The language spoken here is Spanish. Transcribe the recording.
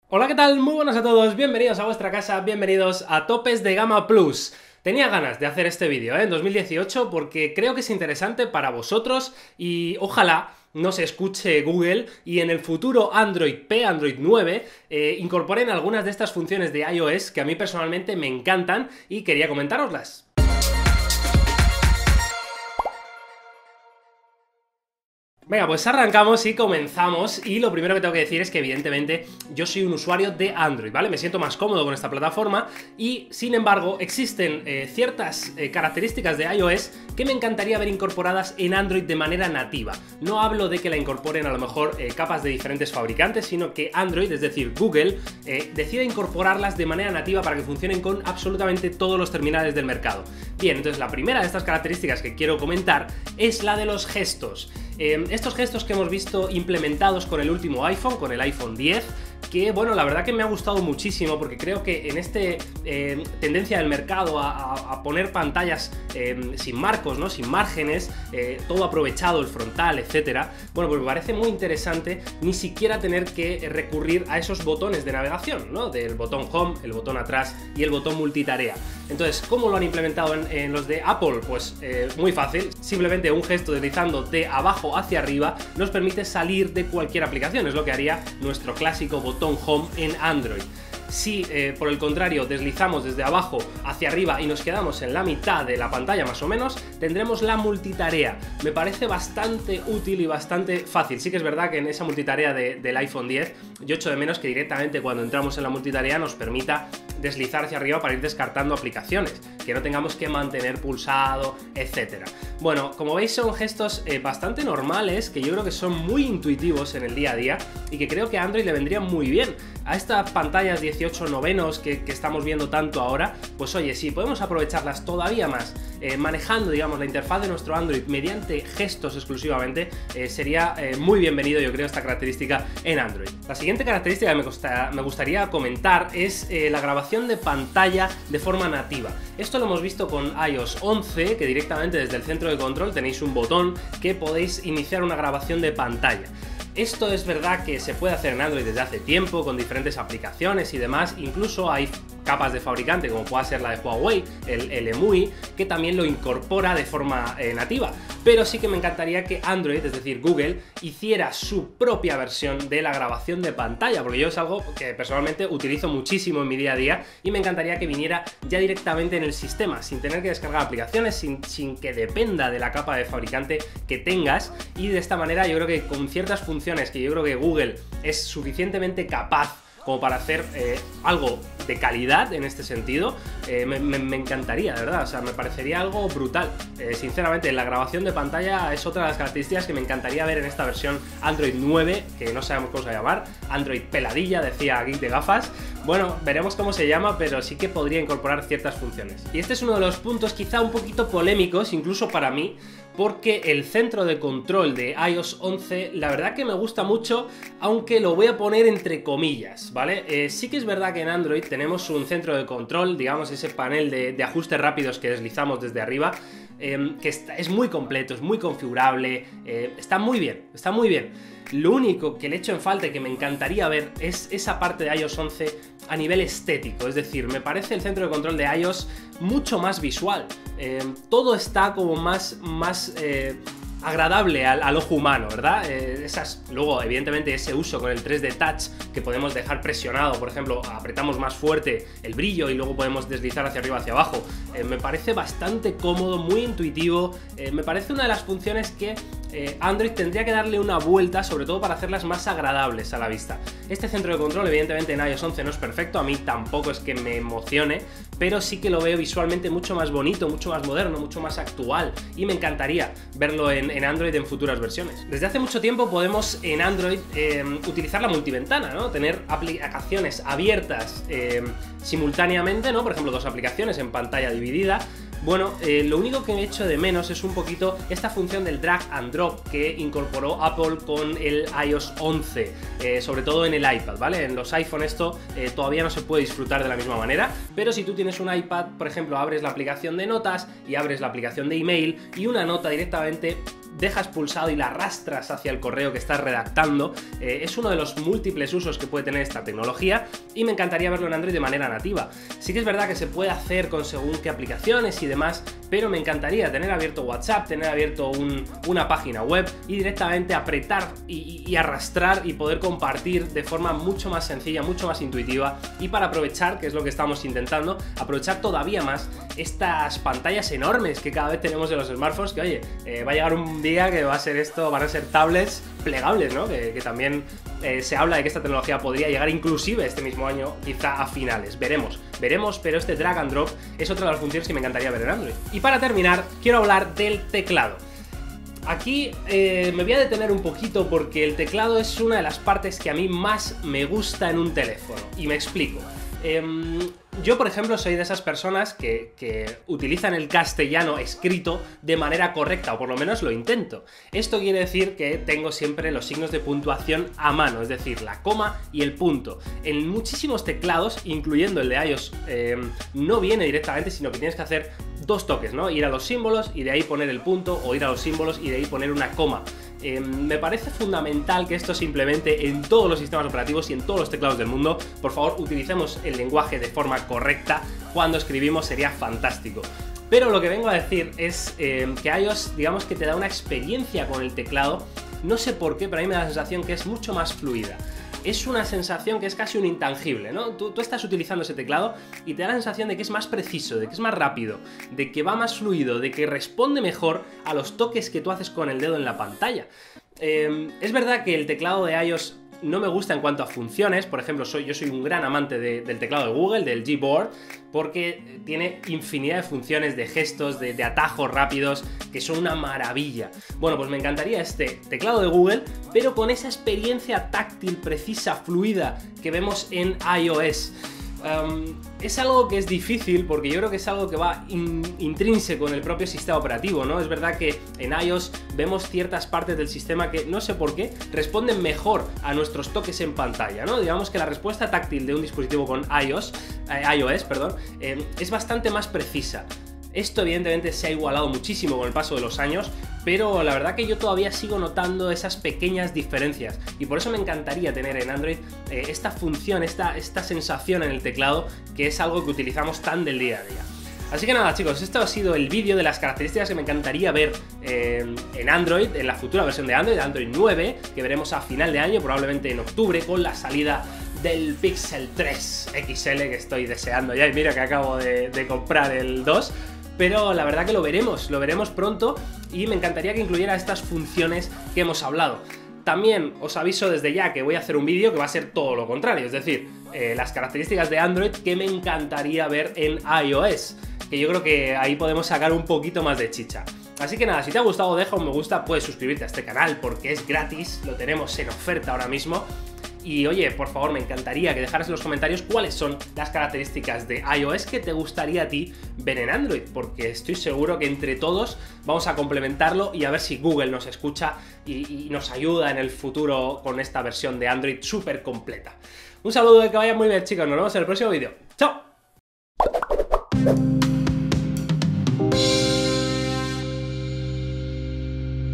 Hola, ¿qué tal? Muy buenas a todos, bienvenidos a vuestra casa, bienvenidos a Topes de Gama Plus. Tenía ganas de hacer este vídeo en 2018 porque creo que es interesante para vosotros y ojalá no se escuche Google y en el futuro Android P, Android 9, incorporen algunas de estas funciones de iOS que a mí personalmente me encantan y quería comentároslas. Venga, pues arrancamos y comenzamos, y lo primero que tengo que decir es que evidentemente yo soy un usuario de Android, ¿vale? Me siento más cómodo con esta plataforma y, sin embargo, existen ciertas características de iOS que me encantaría ver incorporadas en Android de manera nativa. No hablo de que la incorporen a lo mejor capas de diferentes fabricantes, sino que Android, es decir, Google, decida incorporarlas de manera nativa para que funcionen con absolutamente todos los terminales del mercado. Bien, entonces la primera de estas características que quiero comentar es la de los gestos. Estos gestos que hemos visto implementados con el último iPhone, con el iPhone X, que bueno, la verdad que me ha gustado muchísimo porque creo que en este tendencia del mercado a poner pantallas sin marcos, ¿no? Sin márgenes, todo aprovechado, el frontal, etcétera, bueno, pues me parece muy interesante ni siquiera tener que recurrir a esos botones de navegación, ¿no? Del botón Home, el botón atrás y el botón multitarea. Entonces, ¿cómo lo han implementado en los de Apple? Pues muy fácil, simplemente un gesto deslizando de abajo hacia arriba nos permite salir de cualquier aplicación, es lo que haría nuestro clásico botón Home en Android. Si por el contrario deslizamos desde abajo hacia arriba y nos quedamos en la mitad de la pantalla más o menos, tendremos la multitarea. Me parece bastante útil y bastante fácil. Sí que es verdad que en esa multitarea del iPhone X yo echo de menos que directamente cuando entramos en la multitarea nos permita deslizar hacia arriba para ir descartando aplicaciones, que no tengamos que mantener pulsado, etcétera. Bueno, como veis son gestos bastante normales que yo creo que son muy intuitivos en el día a día y que creo que a Android le vendrían muy bien. A estas pantallas 18 novenos que estamos viendo tanto ahora, pues oye, si podemos aprovecharlas todavía más manejando, digamos, la interfaz de nuestro Android mediante gestos exclusivamente, sería muy bienvenido, yo creo, esta característica en Android. La siguiente característica que me gustaría comentar es la grabación de pantalla de forma nativa. Esto lo hemos visto con iOS 11, que directamente desde el centro de control tenéis un botón que podéis iniciar una grabación de pantalla. Esto es verdad que se puede hacer en Android desde hace tiempo, con diferentes aplicaciones y demás, incluso hay capas de fabricante como pueda ser la de Huawei, el EMUI, que también lo incorpora de forma nativa. Pero sí que me encantaría que Android, es decir, Google, hiciera su propia versión de la grabación de pantalla, porque yo es algo que personalmente utilizo muchísimo en mi día a día y me encantaría que viniera ya directamente en el sistema, sin tener que descargar aplicaciones, sin que dependa de la capa de fabricante que tengas, y de esta manera yo creo que con ciertas funciones que yo creo que Google es suficientemente capaz como para hacer algo de calidad en este sentido, me encantaría, de verdad, o sea, me parecería algo brutal. Sinceramente, la grabación de pantalla es otra de las características que me encantaría ver en esta versión Android 9, que no sabemos cómo se va a llamar, Android peladilla, decía Geek de Gafas. Bueno, veremos cómo se llama, pero sí que podría incorporar ciertas funciones. Y este es uno de los puntos quizá un poquito polémicos, incluso para mí, porque el centro de control de iOS 11 la verdad que me gusta mucho, aunque lo voy a poner entre comillas, ¿vale? Sí que es verdad que en Android tenemos un centro de control, digamos ese panel de ajustes rápidos que deslizamos desde arriba, que es muy completo, es muy configurable, está muy bien, está muy bien. Lo único que le echo en falta y que me encantaría ver es esa parte de iOS 11 a nivel estético, es decir, me parece el centro de control de iOS mucho más visual, todo está como más agradable al ojo humano, ¿verdad? Luego, evidentemente, ese uso con el 3D Touch que podemos dejar presionado, por ejemplo, apretamos más fuerte el brillo y luego podemos deslizar hacia arriba, hacia abajo, me parece bastante cómodo, muy intuitivo, me parece una de las funciones que Android tendría que darle una vuelta, sobre todo para hacerlas más agradables a la vista. Este centro de control, evidentemente, en iOS 11 no es perfecto, a mí tampoco es que me emocione, pero sí que lo veo visualmente mucho más bonito, mucho más moderno, mucho más actual, y me encantaría verlo en Android en futuras versiones. Desde hace mucho tiempo podemos en Android utilizar la multiventana, ¿no? Tener aplicaciones abiertas simultáneamente, ¿no? Por ejemplo, dos aplicaciones en pantalla dividida. Bueno, lo único que he hecho de menos es un poquito esta función del drag and drop que incorporó Apple con el iOS 11, sobre todo en el iPad, ¿vale? En los iPhone esto todavía no se puede disfrutar de la misma manera, pero si tú tienes un iPad, por ejemplo, abres la aplicación de notas y abres la aplicación de email y una nota directamente dejas pulsado y la arrastras hacia el correo que estás redactando. Es uno de los múltiples usos que puede tener esta tecnología y me encantaría verlo en Android de manera nativa. Sí que es verdad que se puede hacer con según qué aplicaciones y demás, pero me encantaría tener abierto WhatsApp, tener abierto una página web y directamente apretar y arrastrar y poder compartir de forma mucho más sencilla, mucho más intuitiva, y para aprovechar, que es lo que estamos intentando, aprovechar todavía más estas pantallas enormes que cada vez tenemos en los smartphones, que oye, va a llegar un día que va a ser esto, van a ser tablets plegables, ¿no? Que también se habla de que esta tecnología podría llegar inclusive este mismo año, quizá a finales. Veremos, pero este drag and drop es otra de las funciones que me encantaría ver en Android. Y para terminar, quiero hablar del teclado. Aquí me voy a detener un poquito porque el teclado es una de las partes que a mí más me gusta en un teléfono, y me explico. Yo, por ejemplo, soy de esas personas que utilizan el castellano escrito de manera correcta, o por lo menos lo intento. Esto quiere decir que tengo siempre los signos de puntuación a mano, es decir, la coma y el punto. En muchísimos teclados, incluyendo el de iOS, no viene directamente, sino que tienes que hacer dos toques, ¿no? Ir a los símbolos y de ahí poner el punto, o ir a los símbolos y de ahí poner una coma. Me parece fundamental que esto se implemente en todos los sistemas operativos y en todos los teclados del mundo. Por favor, utilicemos el lenguaje de forma correcta cuando escribimos, sería fantástico. Pero lo que vengo a decir es que iOS, digamos que te da una experiencia con el teclado, no sé por qué, pero a mí me da la sensación que es mucho más fluida. Es una sensación que es casi un intangible, ¿no? Tú estás utilizando ese teclado y te da la sensación de que es más preciso, de que es más rápido, de que va más fluido, de que responde mejor a los toques que tú haces con el dedo en la pantalla. Es verdad que el teclado de iOS no me gusta en cuanto a funciones. Por ejemplo, yo soy un gran amante del teclado de Google, del Gboard, porque tiene infinidad de funciones, de gestos, de atajos rápidos, que son una maravilla. Bueno, pues me encantaría este teclado de Google, pero con esa experiencia táctil, precisa, fluida que vemos en iOS. Es algo que es difícil porque yo creo que es algo que va intrínseco en el propio sistema operativo, ¿no? Es verdad que en iOS vemos ciertas partes del sistema que, no sé por qué, responden mejor a nuestros toques en pantalla, ¿no? Digamos que la respuesta táctil de un dispositivo con iOS, es bastante más precisa. Esto evidentemente se ha igualado muchísimo con el paso de los años, pero la verdad que yo todavía sigo notando esas pequeñas diferencias, y por eso me encantaría tener en Android esta función, esta sensación en el teclado, que es algo que utilizamos tan del día a día. Así que nada, chicos, esto ha sido el vídeo de las características que me encantaría ver en Android, en la futura versión de Android 9, que veremos a final de año, probablemente en octubre, con la salida del Pixel 3 XL, que estoy deseando ya, y mira que acabo de comprar el 2. Pero la verdad que lo veremos pronto, y me encantaría que incluyera estas funciones que hemos hablado. También os aviso desde ya que voy a hacer un vídeo que va a ser todo lo contrario, es decir, las características de Android que me encantaría ver en iOS, que yo creo que ahí podemos sacar un poquito más de chicha. Así que nada, si te ha gustado, deja un me gusta, puedes suscribirte a este canal porque es gratis, lo tenemos en oferta ahora mismo. Y oye, por favor, me encantaría que dejaras en los comentarios cuáles son las características de iOS que te gustaría a ti ver en Android, porque estoy seguro que entre todos vamos a complementarlo y a ver si Google nos escucha y nos ayuda en el futuro con esta versión de Android súper completa. Un saludo, que vaya muy bien, chicos, nos vemos en el próximo vídeo. ¡Chao!